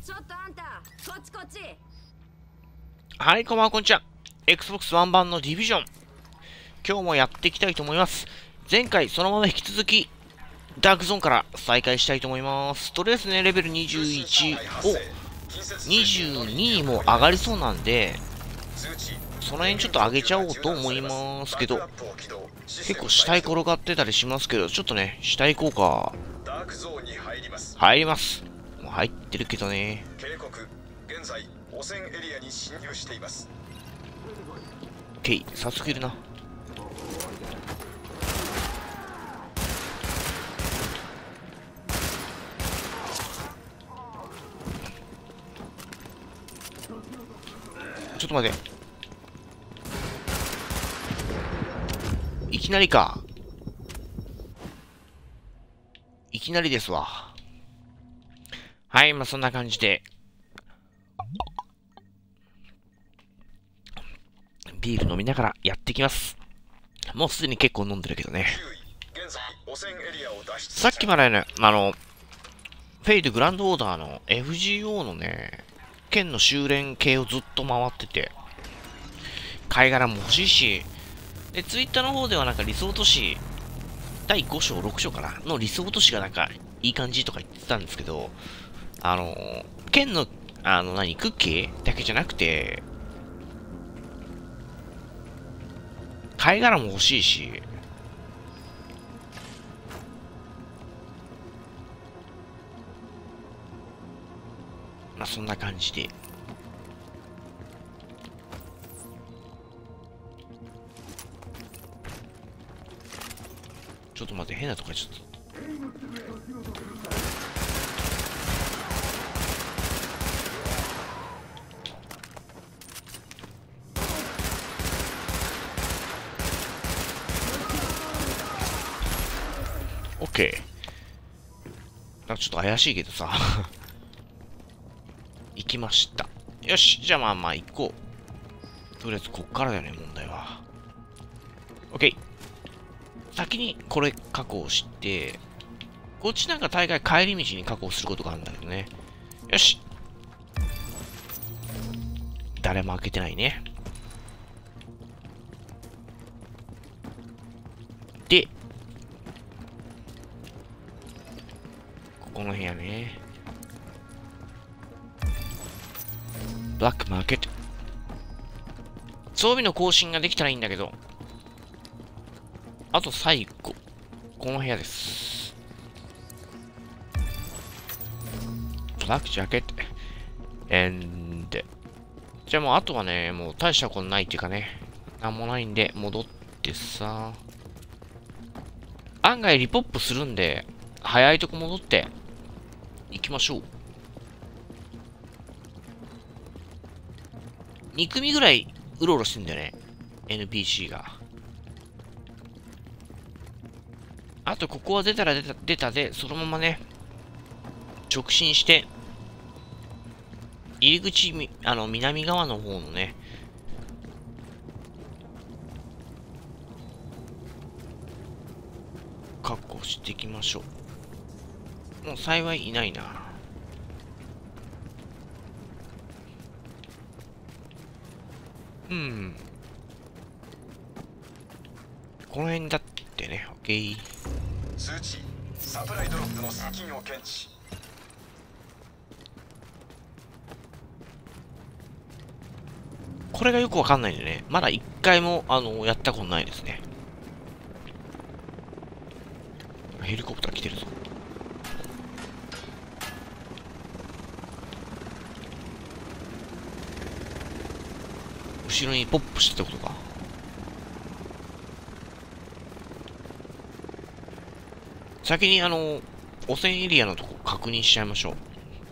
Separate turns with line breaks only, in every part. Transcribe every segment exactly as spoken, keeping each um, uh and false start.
ちょっとあんた、こっちこっち。
はい、こんばんは、こんにちは。Xbox One 版のディビジョン。今日もやっていきたいと思います。前回、そのまま引き続き、ダークゾーンから再開したいと思います。とりあえずね、レベルにじゅういちをにじゅうににも上がりそうなんで、その辺ちょっと上げちゃおうと思いますけど、結構死体転がってたりしますけど、ちょっとね、死体行こうか。入ります。もう入ってるけどね。
警告、現在汚染エリアに侵入しています。
ケイ、早速いるな。ちょっと待って。いきなりか。いきなりですわ。はい、まあそんな感じで。ビール飲みながらやっていきます。もうすでに結構飲んでるけどね。さっきまでね、あの、フェイドグランドオーダーの エフジーオー のね、剣の修練系をずっと回ってて、貝殻も欲しいし、で、ツイッターの方ではなんか理想都市、だいご章、ろく章かなの理想都市がなんかいい感じとか言ってたんですけど、あの、剣の、あの何、クッキーだけじゃなくて、貝殻も欲しいし、まあそんな感じで。ちょっと待って、変なとこやっちゃった。オッケー。なんかちょっと怪しいけどさ。行きました。よし、じゃあまあまあ行こう。とりあえずこっからだよね、問題は。オッケー。先にこれ確保して、こっちなんか大概帰り道に確保することがあるんだけどね。よし。誰も開けてないね。で、ここの部屋ね。ブラックマーケット。装備の更新ができたらいいんだけど。あと最後。この部屋です。ブラックジャケット。and じゃあもうあとはね、もう大したことないっていうかね。なんもないんで、戻ってさ。案外リポップするんで、早いとこ戻って、行きましょう。に組ぐらいうろうろしてんだよね。エヌピーシー が。あと、ここは出たら出た、出たで、そのままね、直進して、入り口、みあの、南側の方のね、確保していきましょう。もう幸いいないな。うん。この辺だってね、オッケー。
通知、サプライドロップの接近を検知。
これがよくわかんないんでね。まだ一回も、あの、やったことないですね。ヘリコプター来てるぞ。後ろにポップしてたことか。先にあの、汚染エリアのとこ確認しちゃいましょう。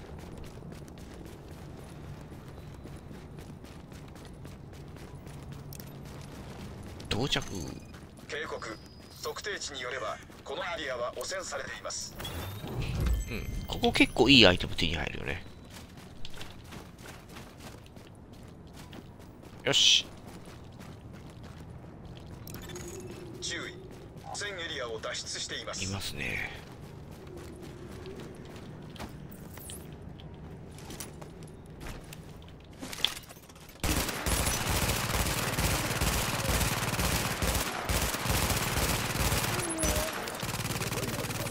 到着。
警告、測定値によればこのエリアは汚染されています。
うん、ここ結構いいアイテム手に入るよね。よし。
注意、汚染エリアを脱出しています。
いますね。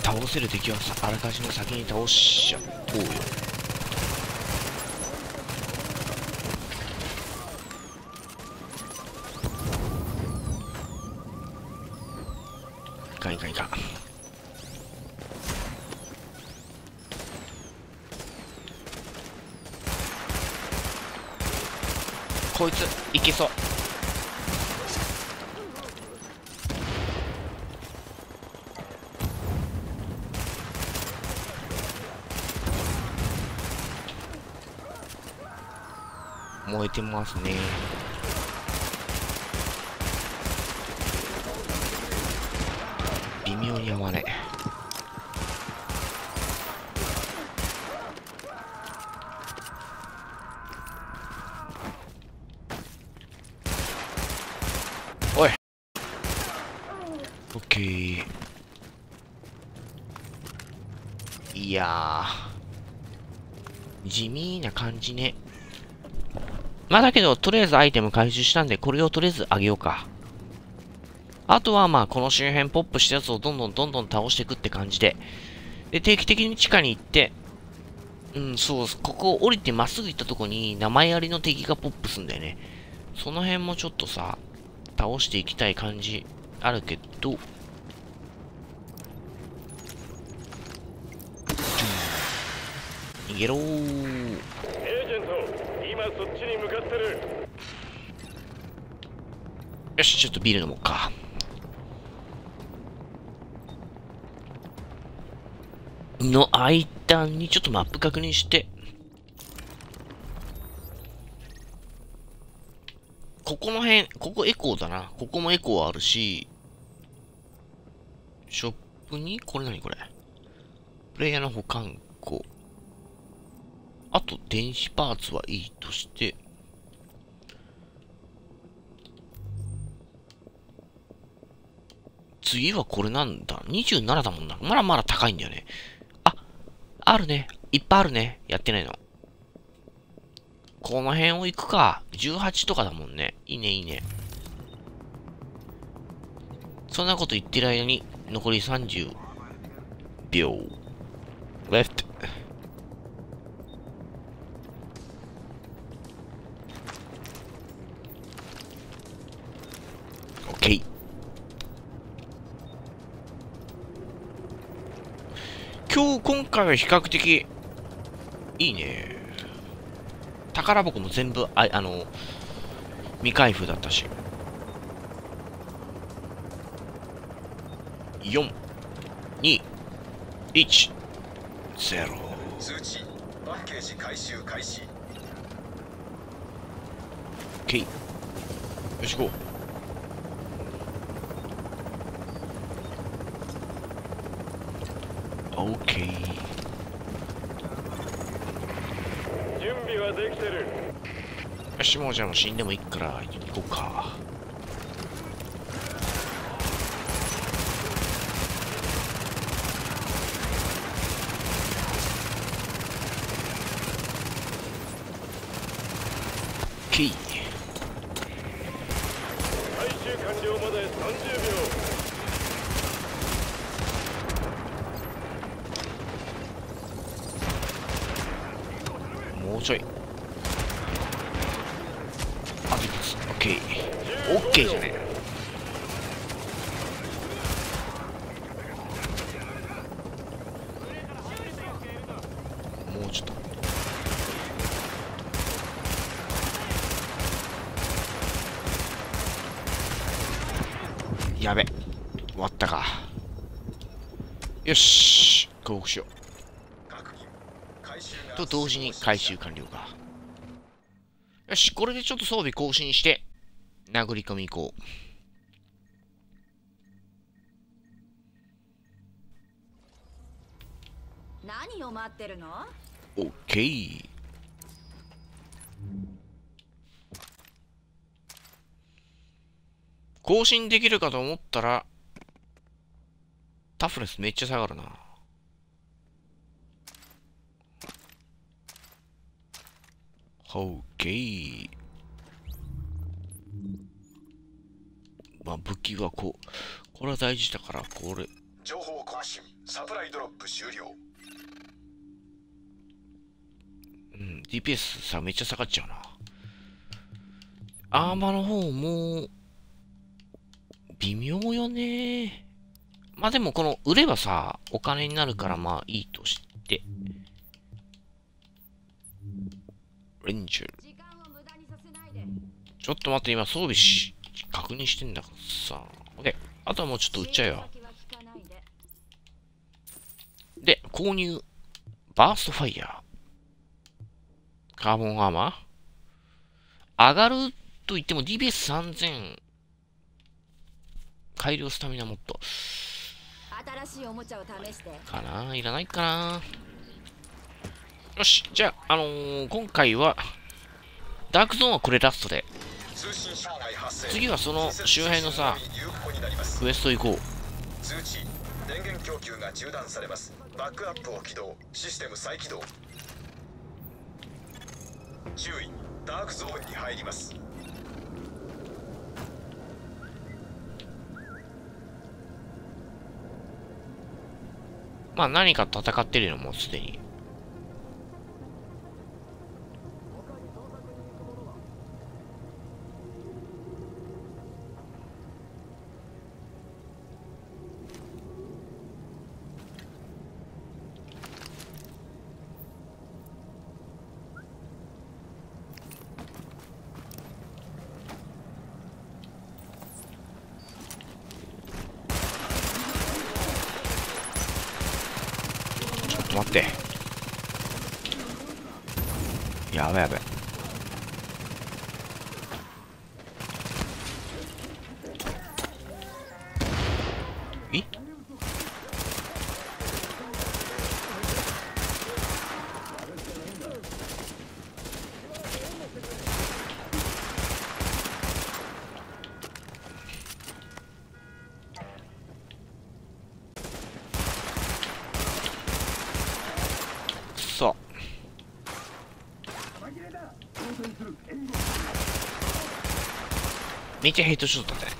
倒せる敵はさあらかじめ先に倒しちゃおうよ。いかんいかんいかん。こいついけそう。燃えてますね。微妙に合わねえ。おい、オッケー。いやー、地味な感じね。まあだけど、とりあえずアイテム回収したんで、これをとりあえずあげようか。あとはまあ、この周辺ポップしたやつをどんどんどんどん倒していくって感じで。で、定期的に地下に行って、うん、そう、ここ降りてまっすぐ行ったとこに名前ありの敵がポップすんだよね。その辺もちょっとさ、倒していきたい感じあるけど、逃げろー。
エージェント、今そっちに向かってる。
よし、ちょっとビール飲もうか。の間にちょっとマップ確認して、ここの辺、ここエコーだな。ここもエコーあるし、ショップに、これ何これ。プレイヤーの保管庫。あと、電子パーツはいいとして、次はこれなんだ。にじゅうななだもんな。まだまだ高いんだよね。あ、あるね。いっぱいあるね。やってないの。この辺を行くか。じゅうはちとかだもんね。いいね、いいね。そんなこと言ってる間に、残りさんじゅうびょう。レフト。オッケー。今日、今回は比較的、いいね。宝箱も全部、あ、あの、未開封だったし。よん、に、いち、ゼロ。
通知パッケージ回収開始。
オッケー。よし、行こう。オッケー。
準備はできてる。
よし、もうじゃあもう死んでもいいから行こうか。オッケー。
回収完了までさんじゅうびょう。
もうちょい。あといつ。オッケー。オッケーじゃねえ。もうちょっと。やべ。終わったか。よし。降伏しよ
確認回収
う。
が
と同時に回収完了か。よし、これでちょっと装備更新して、殴り込み行こう。
何を待ってるの？
オッケー。更新できるかと思ったら、タフネスめっちゃ下がるな。オッケー。まあ武器はこう、これは大事だから、これ。
情報更新サプライドロップ終了。
うん、ディーピーエス さ、めっちゃ下がっちゃうな。アーマーの方も、微妙よね。まあでもこの売ればさ、お金になるからまあいいとして。レンジャー。ちょっと待って、今装備し、確認してんだからさ。OK。あとはもうちょっと売っちゃうよ。で、購入。バーストファイヤー。カーボンアーマー上がると言っても ディーピーエスさんぜん。改良スタミナモッド。
新しいおもちゃを試して。
かないらないかな。よし。じゃあ、あのー、今回は、ダークゾーンはこれラストで。次はその周辺のさ、クエスト行こう。
通知、電源供給が中断されます。バックアップを起動、システム再起動。注意、ダークゾーンに入ります。
まあ何か戦ってるのもすでに。待って。やばいやばい。えそう。めっちゃヘッドショットだね。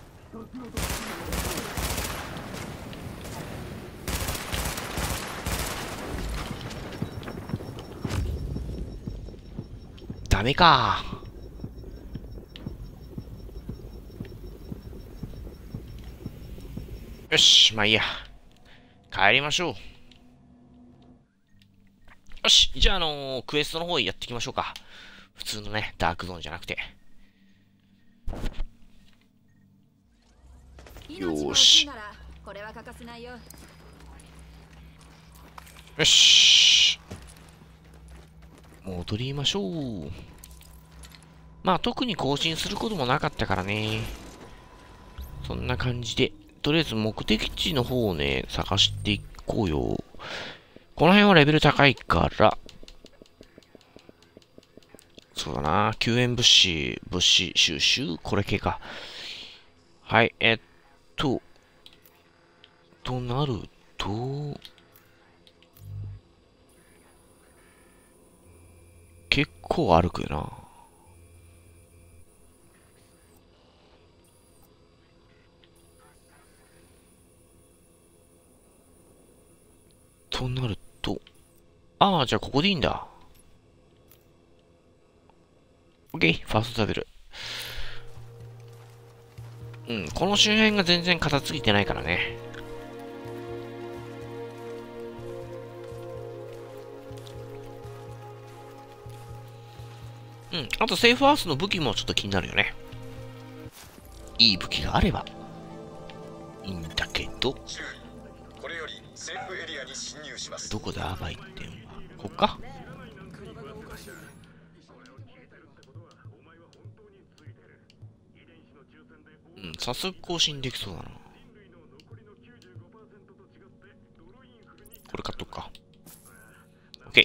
ダメか。よし、まあいいや。帰りましょう。よし、じゃあ、あのー、クエストの方やっていきましょうか。普通のね、ダークゾーンじゃなくて。よーし。
これは欠かせないよ。
よし。戻りましょう。まあ、特に更新することもなかったからね。そんな感じで。とりあえず目的地の方をね、探していこうよ。この辺はレベル高いから、そうだな、救援物資、物資収集、これ系か。はい、えっと、となると、結構歩くよな。となると、ああ、じゃあここでいいんだ。OK、ファースト食べる。うん、この周辺が全然片付いてないからね。うん、あとセーフハウスの武器もちょっと気になるよね。いい武器があればいいんだけど。
これよりセーフエリアに侵入します。
どこだ、売店は。こっか。うん、早速更新できそうだな。これ買っとくか。OK。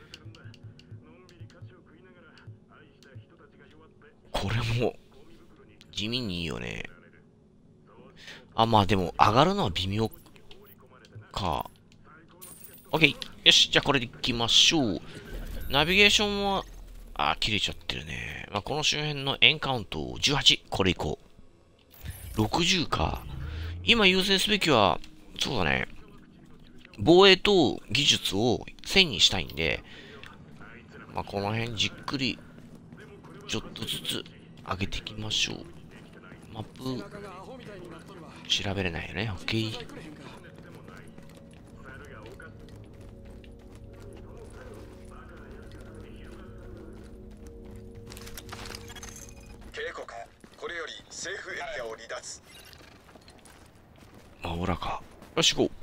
これも地味にいいよね。あ、まあでも上がるのは微妙か。OK。よし、じゃあこれで行きましょう。ナビゲーションは、あ、切れちゃってるね。まあ、この周辺のエンカウントじゅうはち。これ行こう。ろくじゅうか。今優先すべきは、そうだね。 防衛と技術をせんにしたいんで、まあ、この辺じっくり、ちょっとずつ上げていきましょう。マップ、調べれないよね。OK。
警告、これよりセーフエリアを離脱。
まあ、ほらか。よし、行こ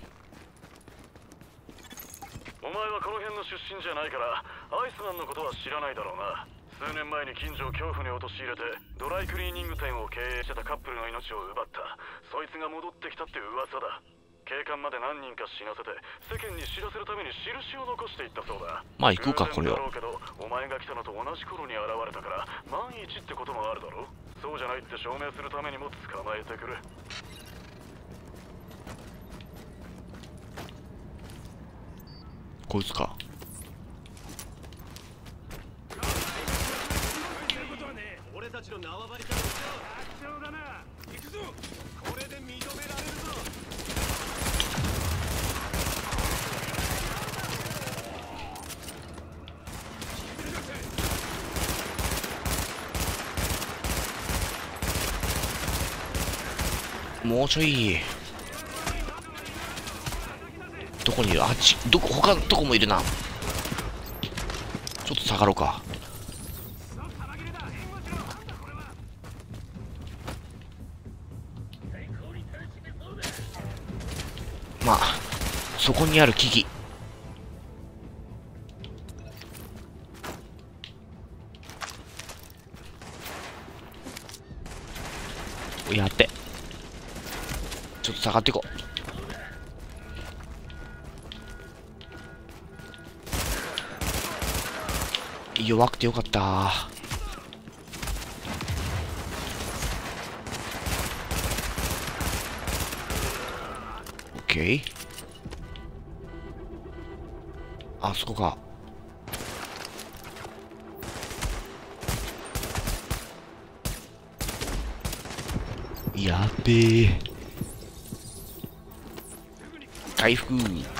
お前はこの辺の出身じゃないからアイスマンのことは知らないだろうな。数年前に近所を恐怖に陥れてドライクリーニング店を経営してたカップルの命を奪った。そいつが戻ってきたって噂だ。警官まで何人か死なせて世間に知らせるために印を残していったそうだ。
まあ行こうか、これは。
偶然だろうけどお前が来たのと同じ頃に現れたから万一ってこともあるだろう。そうじゃないって証明するためにも捕まえてくれ。
こいつか。
俺たちの縄張りから楽勝だな。行くぞ。これで認められるぞ。
もうちょい。どこにいる？あっち、どこ、他のとこもいるな。ちょっと下がろうか。まあ、そこにある木々。やって。ちょっと下がっていこう。弱くてよかった。オッケー。あそこか。やっべえ。回復。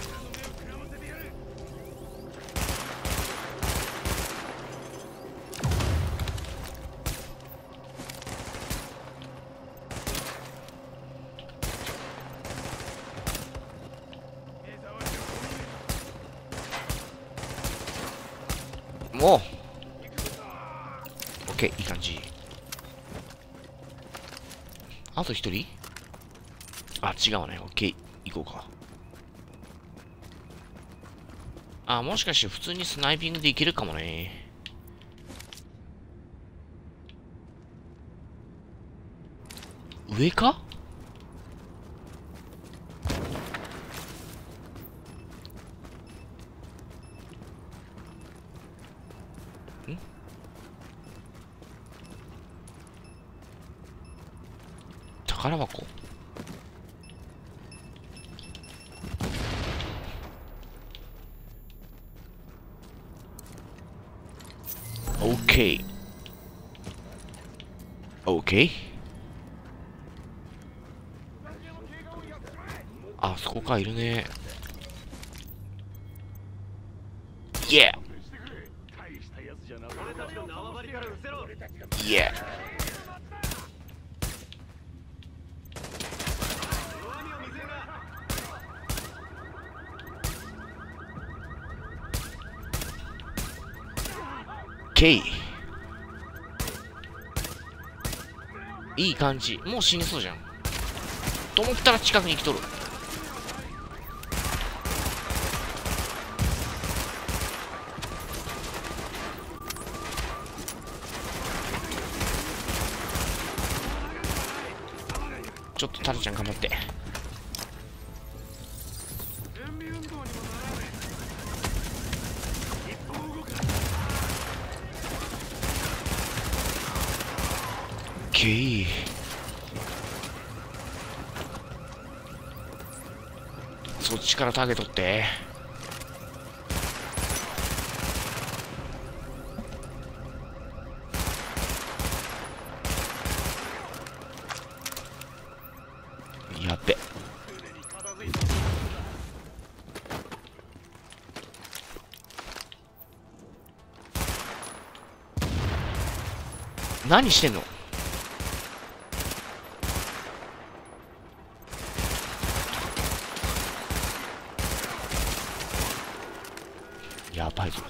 もう OK、 いい感じ。あと一人。あ、違うね。OK、 行こうか。あ、もしかして普通にスナイピングでいけるかもね。上か？ん？宝箱。OK。OK。あそこか、いるね。イエーイエー。ケイ。いい感じ。もう死にそうじゃん。と思ったら近くに来とる。ちょっとタルちゃん頑張って。ケイ。そっちからターゲットって。やっべ。 何してんの？やばいぞ。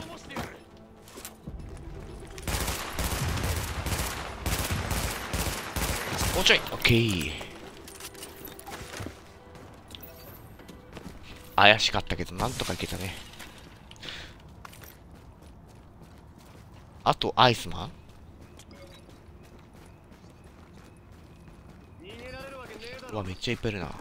もうちょい。オッケー。怪しかったけどなんとかいけたね。あとアイスマン。うわ、めっちゃいっぱいいるな。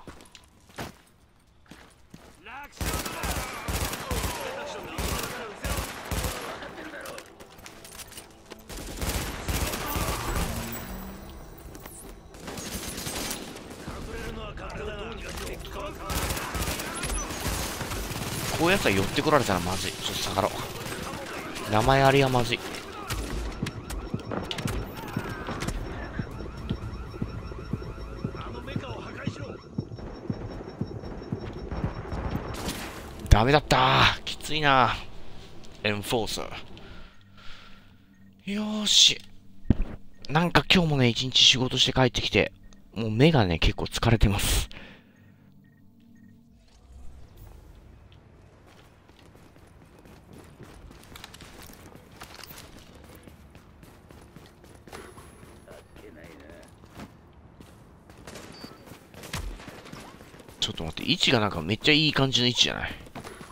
こういうやつは寄ってこられたらまずい。ちょっと下がろう。名前ありはまずい。ダメだったー。きついな。エンフォーサー。よーし。なんか今日もね、一日仕事して帰ってきて、もう目がね、結構疲れてます。ちょっと待って、位置がなんかめっちゃいい感じの位置じゃない？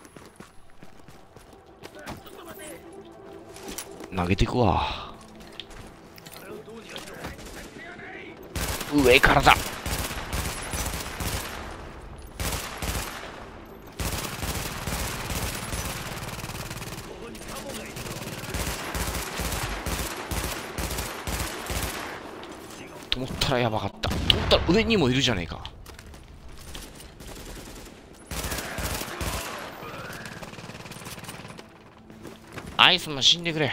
投げてくわ。上からだ。と思ったらやばかった。と思ったら上にもいるじゃねえか。アイスマン死んでくれ。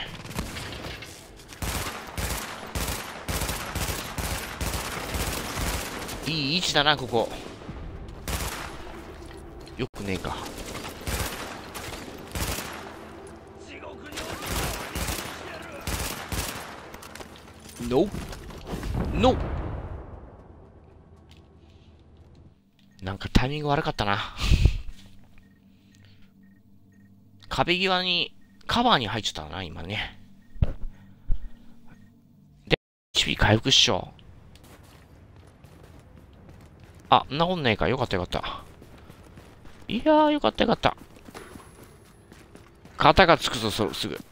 いい位置だな、ここ。よくねえか。ノーノー。なんかタイミング悪かったな。壁際にカバーに入っちゃったな、今ね。で、エイチピー 回復っしょ。あ、んなことねえか。よかったよかった。いやー、よかったよかった。肩がつくぞ、そすぐ。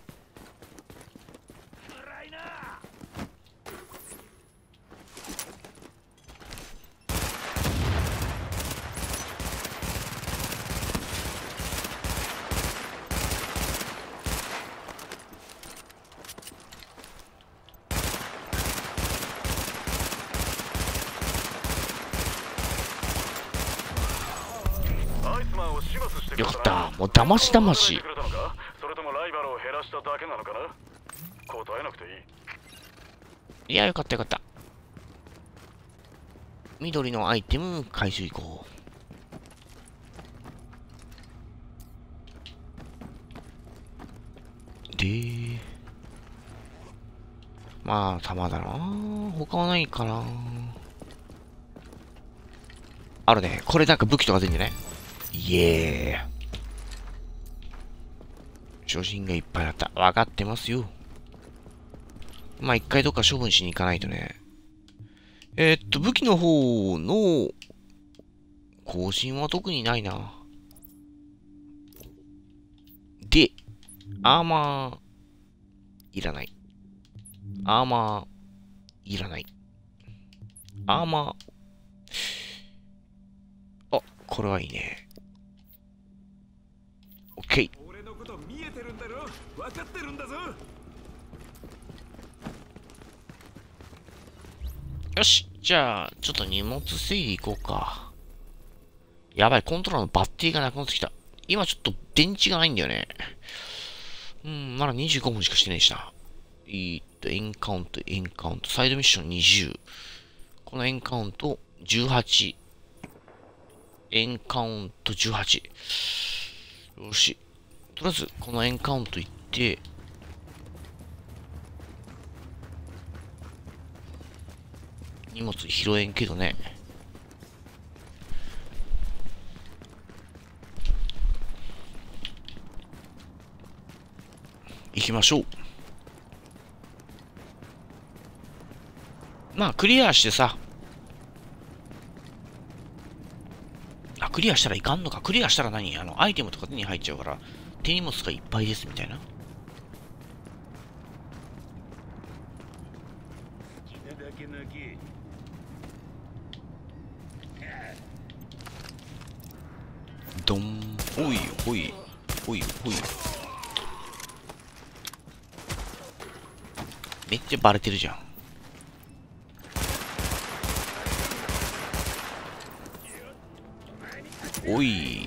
よかった。もう騙し騙し。
それともライバルを減らしただけなのかな？答えなくていい。
いや、よかったよかった。緑のアイテム回収行こう。で、まあ、弾だな。他はないかな。あるね。これなんか武器とか出るんじゃない？イエーイ。初心がいっぱいだった。わかってますよ。まあ、一回どっか処分しに行かないとね。えー、っと、武器の方の更新は特にないな。で、アーマー、いらない。アーマー、いらない。アーマー、あ、これはいいね。オッケー。
俺のこと見えてるんだろ？分かってるんだぞ。
よし。じゃあ、ちょっと荷物整理行こうか。やばい、コントローラーのバッテリーがなくなってきた。今ちょっと電池がないんだよね。うん、まだにじゅうごふんしかしてないしな。えーっと、エンカウント、エンカウント、サイドミッションにじゅう。このエンカウントじゅうはち。エンカウントじゅうはち。よし。とりあえず、このエンカウント行って、 荷物拾えんけどね。行きましょう。まあクリアしてさ、あ、クリアしたらいかんのか。クリアしたら何、あのアイテムとか手に入っちゃうから手荷物がいっぱいですみたいな。ドン。おいおいおいおい。めっちゃバレてるじゃん。おい。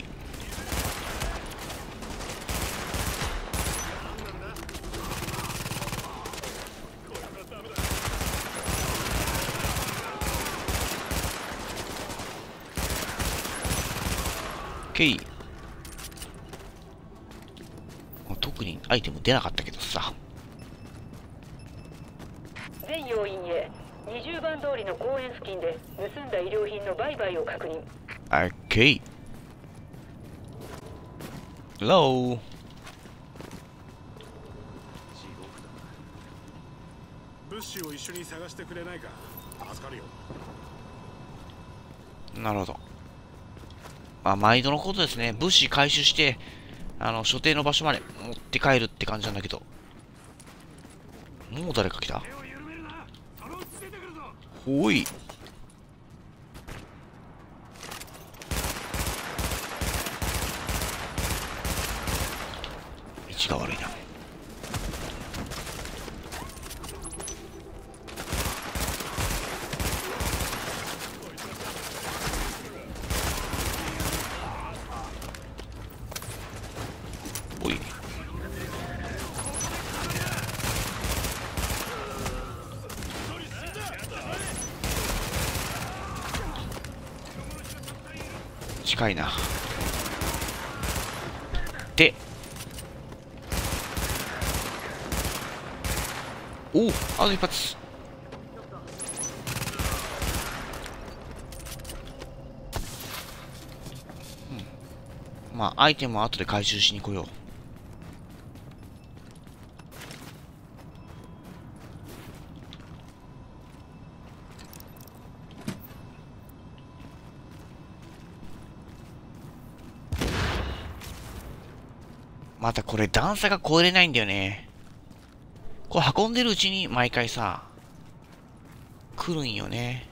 ケイ。特にアイテム出なかったけどさ。
全要員へにじゅうばん通りの公園付近で盗んだ医療品の売買を確認。
オッケー。Hello。
物資を一緒に探してくれないか。助かるよ。
なるほど。まあ、毎度のことですね。物資回収して、あの、所定の場所まで持って帰るって感じなんだけど。もう誰か来た？おい。位置が悪いな。おい。近いな。で、おお、あと一発。うん、まあアイテムは後で回収しに来よう。またこれ段差が越えれないんだよね。これ運んでるうちに毎回さ、来るんよね。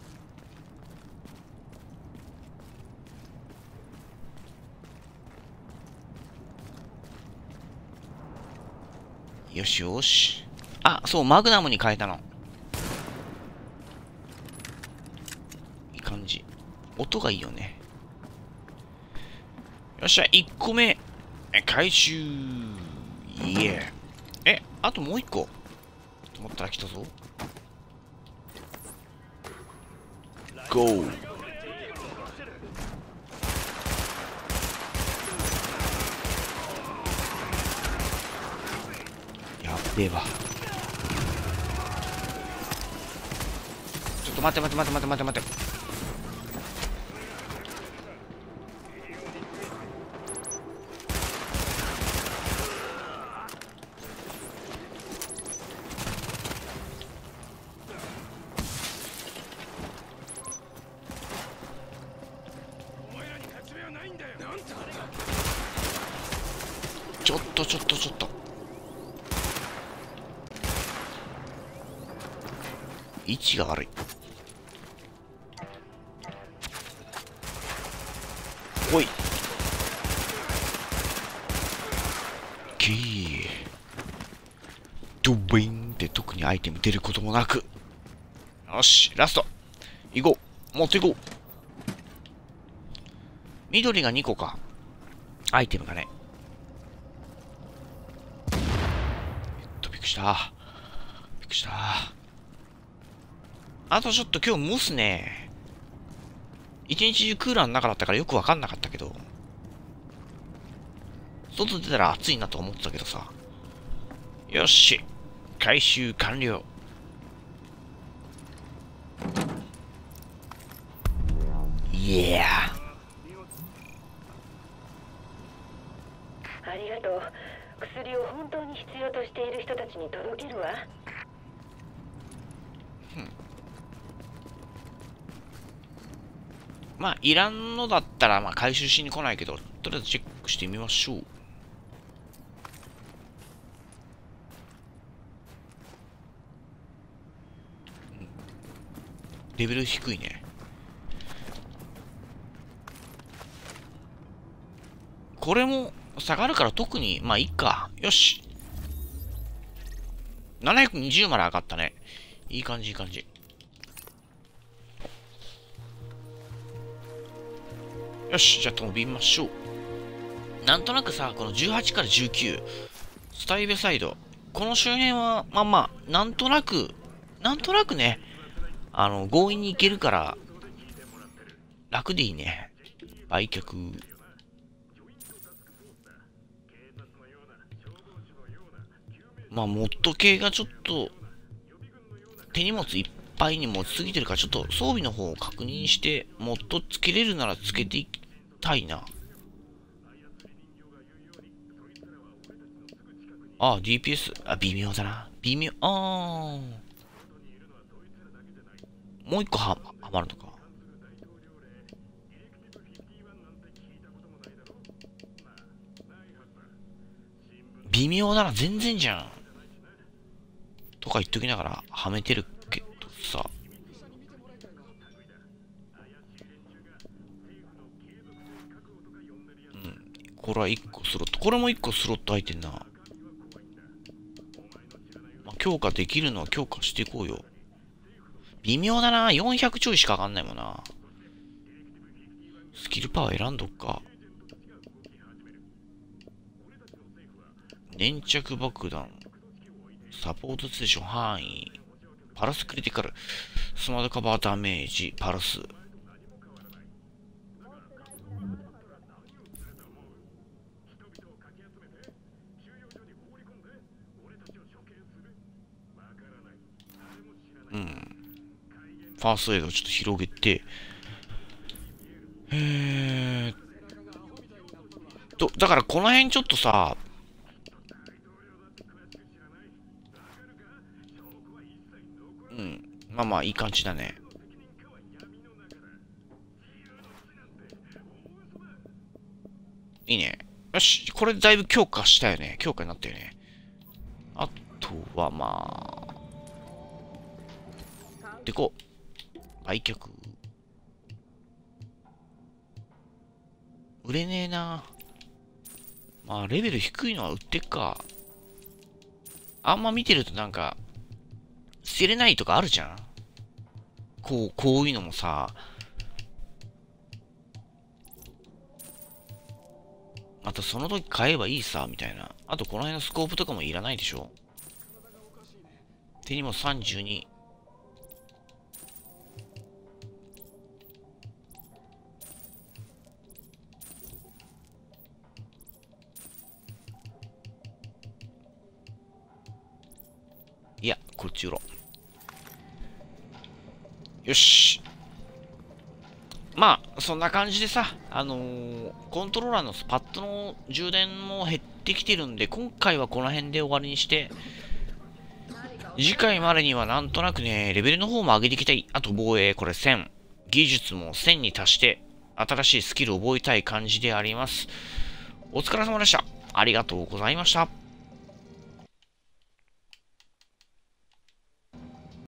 よしよし。あ、そう、マグナムに変えたの。いい感じ。音がいいよね。よっしゃ、いっこめ。回収。イエー。え、あともう一個と思ったら来たぞ。ゴー。やっべえわ。ちょっと待って待って待って待って待って待って。ちょっとちょっとちょっと位置が悪い。おいキードビンって特にアイテム出ることもなく。よしラスト行こう。持っていこう。緑がにこかアイテムがね。びっくりした。びっくりした。あとちょっと今日蒸すね。一日中クーラーの中だったからよくわかんなかったけど。外出たら暑いなと思ってたけどさ。よし。回収完了。 いや
ありがとう。薬を本当に必要としている人たちに届けるわ。
まあ、いらんのだったら、まあ、回収しに来ないけど、とりあえずチェックしてみましょう。レベル低いね。これも下がるから特に、まあいいか。よし。ななひゃくにじゅうまで上がったね。いい感じ、いい感じ。よし、じゃあ飛びましょう。なんとなくさ、このじゅうはちからじゅうきゅう、スタイベサイド。この周辺は、まあまあ、なんとなく、なんとなくね、あの、強引に行けるから、楽でいいね。売却。まあ、モッド系がちょっと、手荷物いっぱいに持ちすぎてるから、ちょっと装備の方を確認して、モッドつけれるならつけていきたいな。ああ、ディーピーエス、あ、微妙だな。微妙、あー。もう一個は、はまるのか。微妙だな、全然じゃん。とか言っときながら、はめてるけどさ。うん。これは一個スロット。これも一個スロット入ってんな。まあ、強化できるのは強化していこうよ。微妙だな。よんひゃくちょいしか上がんないもんな。スキルパワー選んどっか。粘着爆弾。サポートステーション範囲。パラスクリティカル。スマートカバーダメージ。パルス。うん。ファーストエイドをちょっと広げて。えーと、だからこの辺ちょっとさ、うん。まあまあ、いい感じだね。いいね。よし。これだいぶ強化したよね。強化になったよね。あとは、まあ。でこう。売却。売れねえな。まあ、レベル低いのは売ってっか。あんま見てるとなんか、捨てれないとかあるじゃん。こう、こういうのもさ、またその時買えばいいさ、みたいな。あとこの辺のスコープとかもいらないでしょ。手にもさんじゅうに。いや、こっち売ろう。よし。まあ、そんな感じでさ、あのー、コントローラーのパッドの充電も減ってきてるんで、今回はこの辺で終わりにして、次回までにはなんとなくね、レベルの方も上げていきたい。あと防衛、これせん。技術もせんに達して、新しいスキルを覚えたい感じであります。お疲れ様でした。ありがとうございました。